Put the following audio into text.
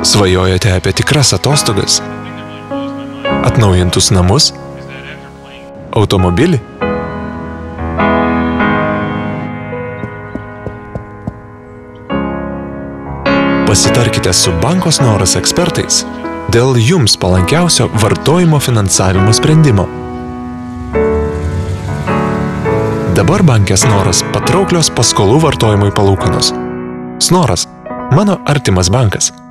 Svajojate apie tikras atostogas? Atnaujintus namus? Automobilį? Pasitarkite su Banko Snoras ekspertais dėl jums palankiausio vartojimo finansavimo sprendimo. Dabar banke Snoras patrauklios paskolų vartojimui palūkanos. Snoras – mano artimas bankas.